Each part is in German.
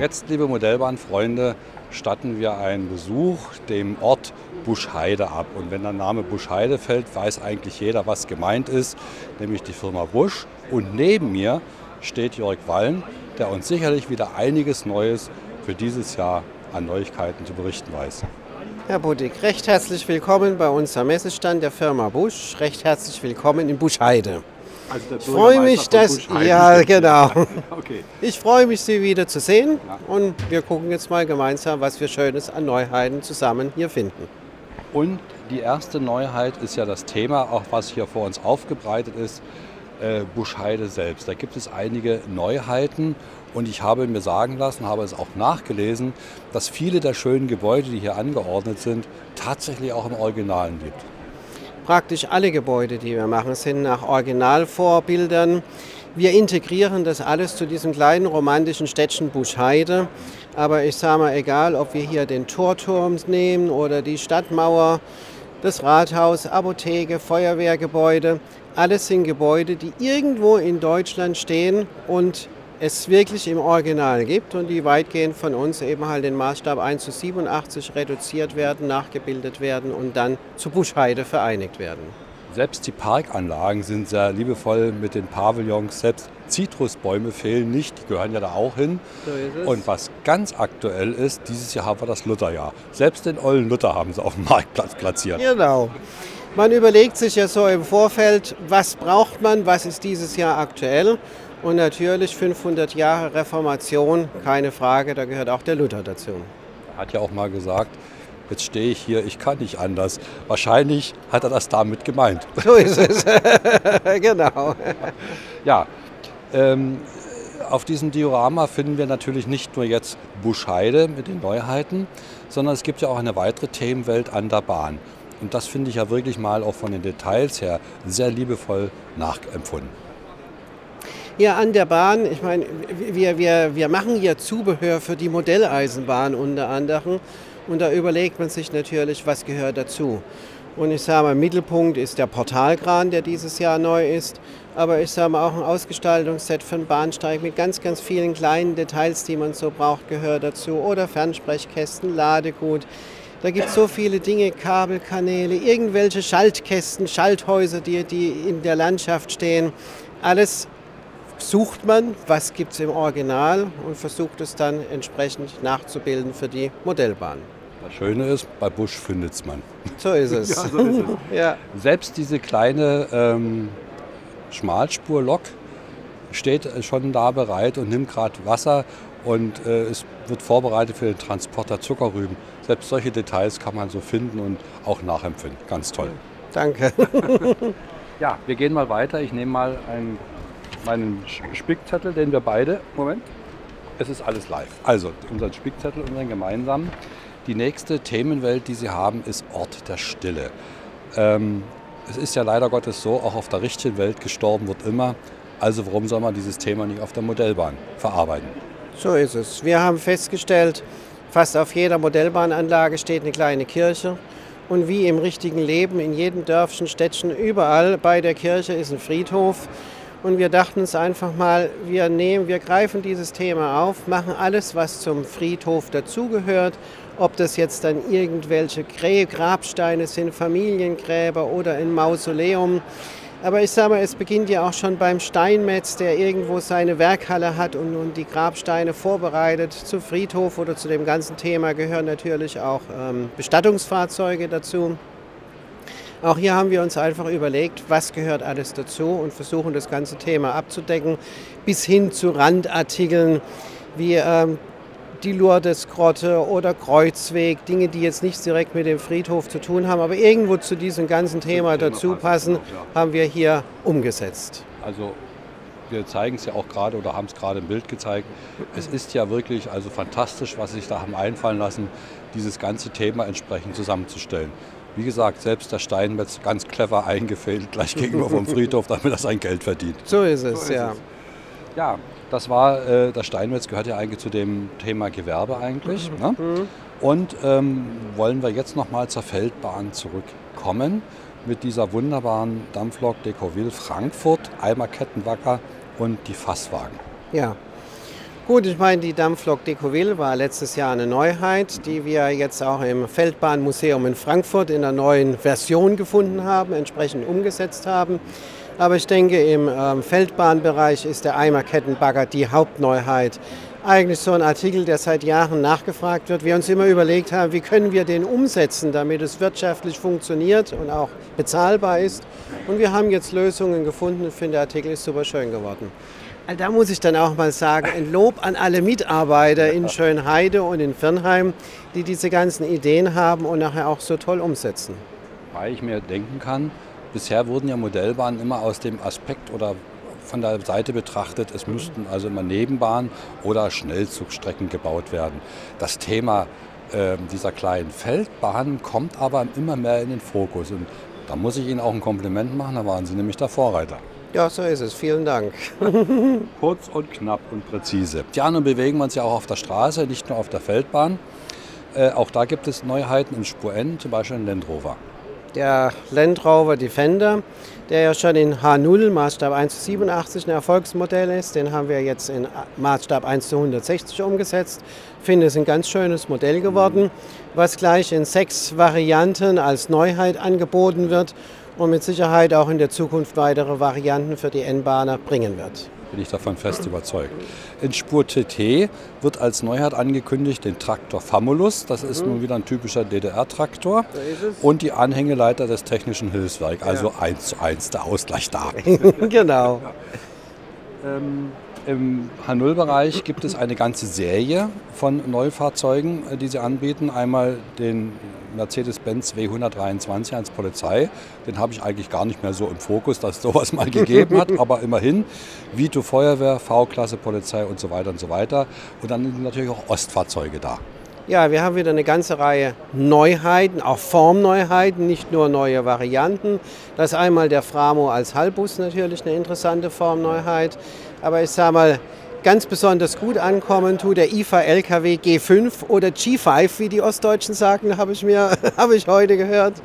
Jetzt, liebe Modellbahnfreunde, statten wir einen Besuch dem Ort Buschheide ab. Und wenn der Name Buschheide fällt, weiß eigentlich jeder, was gemeint ist, nämlich die Firma Busch. Und neben mir steht Jörg Wallen, der uns sicherlich wieder einiges Neues für dieses Jahr an Neuigkeiten zu berichten weiß. Herr Buddig, recht herzlich willkommen bei uns am Messestand der Firma Busch. Recht herzlich willkommen in Buschheide. Also der Ich freue mich, genau. Okay. Ich freue mich, Sie wieder zu sehen. Ja. Und wir gucken jetzt mal gemeinsam, was wir Schönes an Neuheiten zusammen hier finden. Und die erste Neuheit ist ja das Thema, auch was hier vor uns aufgebreitet ist, Buschheide selbst. Da gibt es einige Neuheiten und ich habe mir sagen lassen, habe es auch nachgelesen, dass viele der schönen Gebäude, die hier angeordnet sind, tatsächlich auch im Originalen gibt. Praktisch alle Gebäude, die wir machen, sind nach Originalvorbildern. Wir integrieren das alles zu diesem kleinen romantischen Städtchen Buschheide. Aber ich sage mal, egal, ob wir hier den Torturm nehmen oder die Stadtmauer, das Rathaus, Apotheke, Feuerwehrgebäude, alles sind Gebäude, die irgendwo in Deutschland stehen und es wirklich im Original gibt und die weitgehend von uns eben halt den Maßstab 1:87 reduziert werden, nachgebildet werden und dann zu Buschheide vereinigt werden. Selbst die Parkanlagen sind sehr liebevoll mit den Pavillons. Selbst Zitrusbäume fehlen nicht, die gehören ja da auch hin. So ist es. Und was ganz aktuell ist, dieses Jahr haben wir das Lutherjahr. Selbst den ollen Luther haben sie auf dem Marktplatz platziert. Genau. Man überlegt sich ja so im Vorfeld, was braucht man, was ist dieses Jahr aktuell. Und natürlich 500 Jahre Reformation, keine Frage, da gehört auch der Luther dazu. Er hat ja auch mal gesagt, jetzt stehe ich hier, ich kann nicht anders. Wahrscheinlich hat er das damit gemeint. So ist es, genau. Ja, auf diesem Diorama finden wir natürlich nicht nur jetzt Buschheide mit den Neuheiten, sondern es gibt ja auch eine weitere Themenwelt an der Bahn. Und das finde ich ja wirklich mal auch von den Details her sehr liebevoll nachempfunden. Ja, an der Bahn, ich meine, wir machen hier Zubehör für die Modelleisenbahn unter anderem und da überlegt man sich natürlich, was gehört dazu. Und ich sage mal, im Mittelpunkt ist der Portalkran, der dieses Jahr neu ist, aber ich sage mal auch ein Ausgestaltungsset für den Bahnsteig mit ganz, ganz vielen kleinen Details, die man so braucht, gehört dazu. Oder Fernsprechkästen, Ladegut. Da gibt es so viele Dinge, Kabelkanäle, irgendwelche Schaltkästen, Schalthäuser, die in der Landschaft stehen. Alles sucht man, was gibt es im Original und versucht es dann entsprechend nachzubilden für die Modellbahn. Das Schöne ist, bei Busch findet es man. So ist es. Ja, so ist es. Ja. Selbst diese kleine Schmalspurlok steht schon da bereit und nimmt gerade Wasser und es wird vorbereitet für den Transport der Zuckerrüben. Selbst solche Details kann man so finden und auch nachempfinden. Ganz toll. Danke. Ja, wir gehen mal weiter. Ich nehme mal meinen Spickzettel, den wir beide, Moment, es ist alles live. Also unseren Spickzettel, unseren gemeinsamen. Die nächste Themenwelt, die Sie haben, ist Ort der Stille. Es ist ja leider Gottes so, auch auf der richtigen Welt gestorben wird immer. Also warum soll man dieses Thema nicht auf der Modellbahn verarbeiten? So ist es. Wir haben festgestellt, fast auf jeder Modellbahnanlage steht eine kleine Kirche. Und wie im richtigen Leben, in jedem Dörfchen, Städtchen, überall bei der Kirche ist ein Friedhof. Und wir dachten uns einfach mal, wir greifen dieses Thema auf, machen alles, was zum Friedhof dazugehört. Ob das jetzt dann irgendwelche Grabsteine sind, Familiengräber oder ein Mausoleum. Aber ich sage mal, es beginnt ja auch schon beim Steinmetz, der irgendwo seine Werkhalle hat und die Grabsteine vorbereitet. Zum Friedhof oder zu dem ganzen Thema gehören natürlich auch Bestattungsfahrzeuge dazu. Auch hier haben wir uns einfach überlegt, was gehört alles dazu und versuchen das ganze Thema abzudecken, bis hin zu Randartikeln wie die Lourdesgrotte oder Kreuzweg, Dinge, die jetzt nichts direkt mit dem Friedhof zu tun haben, aber irgendwo zu diesem ganzen Thema dazu passen, haben wir hier umgesetzt. Also wir zeigen es ja auch gerade oder haben es gerade im Bild gezeigt. Es ist ja wirklich also fantastisch, was Sie sich da haben einfallen lassen, dieses ganze Thema entsprechend zusammenzustellen. Wie gesagt, selbst der Steinmetz ganz clever eingefädelt, gleich gegenüber vom Friedhof, damit er sein Geld verdient. So ist es, ja. Ja, das war, der Steinmetz gehört ja eigentlich zu dem Thema Gewerbe eigentlich. Ne? Und wollen wir jetzt nochmal zur Feldbahn zurückkommen mit dieser wunderbaren Dampflok Decauville Frankfurt, Eimer Kettenwacker und die Fasswagen. Ja. Gut, ich meine, die Dampflok Decoville war letztes Jahr eine Neuheit, die wir jetzt auch im Feldbahnmuseum in Frankfurt in einer neuen Version gefunden haben, entsprechend umgesetzt haben. Aber ich denke, im Feldbahnbereich ist der Eimerkettenbagger die Hauptneuheit. Eigentlich so ein Artikel, der seit Jahren nachgefragt wird. Wir uns immer überlegt haben, wie können wir den umsetzen, damit es wirtschaftlich funktioniert und auch bezahlbar ist. Und wir haben jetzt Lösungen gefunden. Ich finde, der Artikel ist super schön geworden. Da muss ich dann auch mal sagen, ein Lob an alle Mitarbeiter in Schönheide und in Viernheim, die diese ganzen Ideen haben und nachher auch so toll umsetzen. Weil ich mir denken kann, bisher wurden ja Modellbahnen immer aus dem Aspekt oder von der Seite betrachtet, es müssten also immer Nebenbahnen oder Schnellzugstrecken gebaut werden. Das Thema dieser kleinen Feldbahnen kommt aber immer mehr in den Fokus. Und da muss ich Ihnen auch ein Kompliment machen, da waren Sie nämlich der Vorreiter. Ja, so ist es. Vielen Dank. Kurz und knapp und präzise. Ja, nun bewegen wir uns ja auch auf der Straße, nicht nur auf der Feldbahn. Auch da gibt es Neuheiten im Spur N, zum Beispiel ein Land Rover. Der Land Rover Defender, der ja schon in H0 Maßstab 1:87 ein Erfolgsmodell ist, den haben wir jetzt in Maßstab 1:160 umgesetzt. Ich finde, es ist ein ganz schönes Modell geworden, was gleich in 6 Varianten als Neuheit angeboten wird und mit Sicherheit auch in der Zukunft weitere Varianten für die N-Bahner bringen wird. Bin ich davon fest überzeugt. In Spur TT wird als Neuheit angekündigt den Traktor Famulus. Das ist nun wieder ein typischer DDR-Traktor. So ist es. Und die Anhängeleiter des Technischen Hilfswerks, also 1:1 der Ausgleich da. Genau. Im H0-Bereich gibt es eine ganze Serie von Neufahrzeugen, die sie anbieten. Einmal den Mercedes-Benz W123 als Polizei. Den habe ich eigentlich gar nicht mehr so im Fokus, dass es sowas mal gegeben hat, aber immerhin. Vito Feuerwehr, V-Klasse Polizei und so weiter und so weiter. Und dann sind natürlich auch Ostfahrzeuge da. Ja, wir haben wieder eine ganze Reihe Neuheiten, auch Formneuheiten, nicht nur neue Varianten. Das ist einmal der Framo als Halbbus natürlich eine interessante Formneuheit. Aber ich sage mal, ganz besonders gut ankommen tut der IFA LKW G5 oder G5, wie die Ostdeutschen sagen, habe ich heute gehört.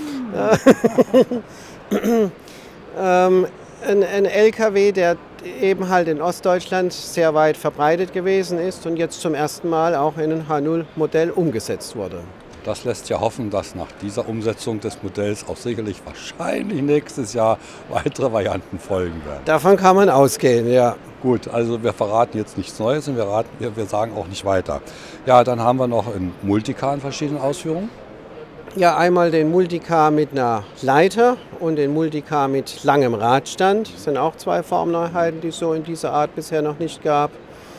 Ein LKW, der eben halt in Ostdeutschland sehr weit verbreitet gewesen ist und jetzt zum ersten Mal auch in ein H0-Modell umgesetzt wurde. Das lässt ja hoffen, dass nach dieser Umsetzung des Modells auch sicherlich wahrscheinlich nächstes Jahr weitere Varianten folgen werden. Davon kann man ausgehen, ja. Gut, also wir verraten jetzt nichts Neues und wir sagen auch nicht weiter. Ja, dann haben wir noch ein Multicar in verschiedenen Ausführungen. Ja, einmal den Multicar mit einer Leiter und den Multicar mit langem Radstand. Das sind auch 2 Formneuheiten, die es so in dieser Art bisher noch nicht gab.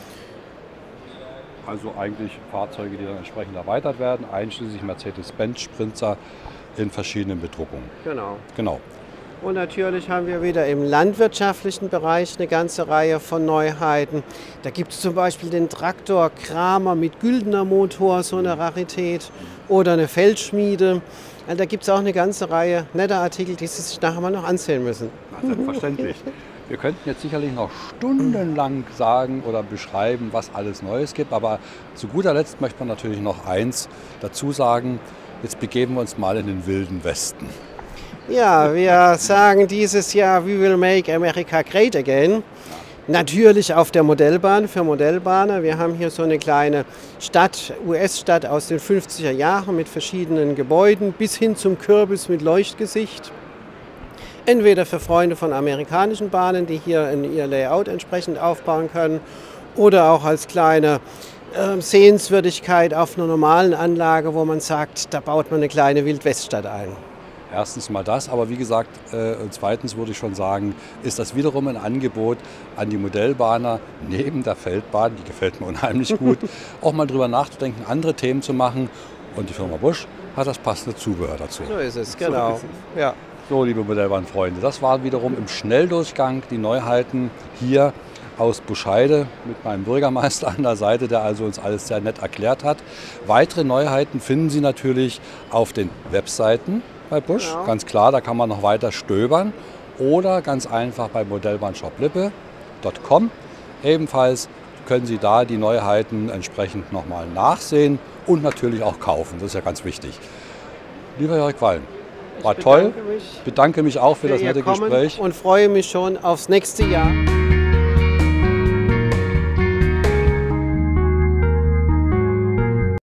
Also eigentlich Fahrzeuge, die dann entsprechend erweitert werden, einschließlich Mercedes-Benz Sprinter in verschiedenen Bedruckungen. Genau. Und natürlich haben wir wieder im landwirtschaftlichen Bereich eine ganze Reihe von Neuheiten. Da gibt es zum Beispiel den Traktor Kramer mit Güldener Motor, so eine Rarität, oder eine Feldschmiede. Also da gibt es auch eine ganze Reihe netter Artikel, die Sie sich nachher mal noch ansehen müssen. Na, selbstverständlich. Wir könnten jetzt sicherlich noch stundenlang sagen oder beschreiben, was alles Neues gibt, aber zu guter Letzt möchte man natürlich noch eins dazu sagen, jetzt begeben wir uns mal in den wilden Westen. Ja, wir sagen dieses Jahr, we will make America great again. Natürlich auf der Modellbahn, für Modellbahner. Wir haben hier so eine kleine Stadt, US-Stadt aus den 50er Jahren mit verschiedenen Gebäuden bis hin zum Kürbis mit Leuchtgesicht. Entweder für Freunde von amerikanischen Bahnen, die hier in ihr Layout entsprechend aufbauen können, oder auch als kleine Sehenswürdigkeit auf einer normalen Anlage, wo man sagt, da baut man eine kleine Wildweststadt ein. Erstens mal das, aber wie gesagt, zweitens würde ich schon sagen, ist das wiederum ein Angebot an die Modellbahner neben der Feldbahn, die gefällt mir unheimlich gut, auch mal drüber nachzudenken, andere Themen zu machen. Und die Firma Busch hat das passende Zubehör dazu. So ist es, genau. Ja. So, liebe Modellbahnfreunde, das waren wiederum im Schnelldurchgang die Neuheiten hier aus Buschheide mit meinem Bürgermeister an der Seite, der also uns alles sehr nett erklärt hat. Weitere Neuheiten finden Sie natürlich auf den Webseiten bei Busch, genau. Ganz klar, da kann man noch weiter stöbern oder ganz einfach bei modellbahnshoplippe.com. Ebenfalls können Sie da die Neuheiten entsprechend nochmal nachsehen und natürlich auch kaufen, das ist ja ganz wichtig. Lieber Jörg Wallen, war toll, ich bedanke mich auch für das nette Gespräch. Und freue mich schon aufs nächste Jahr.